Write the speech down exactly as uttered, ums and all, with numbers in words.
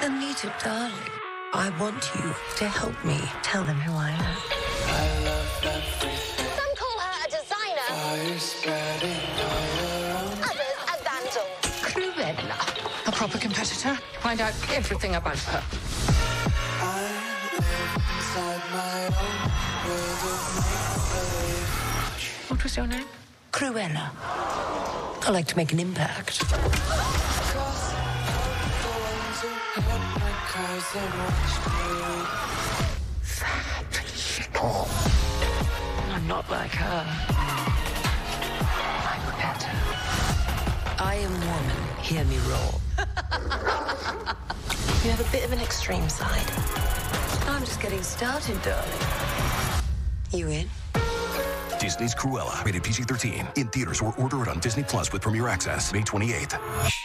Anita, darling, I want you to help me tell them who I am. I love everything. Some call her a designer. Fire spreading all around. Others a vandal. Cruella, a proper competitor. Find out everything about her. I live inside my own world of make-believe. What was your name? Cruella. I like to make an impact. Cause the ones who heard my cries and watched me. Fat little. I'm not like her. I'm better. I am woman. Hear me roar. You have a bit of an extreme side. I'm just getting started, darling. You in? Disney's Cruella, rated P G thirteen. In theaters or order it on Disney Plus with Premier Access, May twenty-eighth.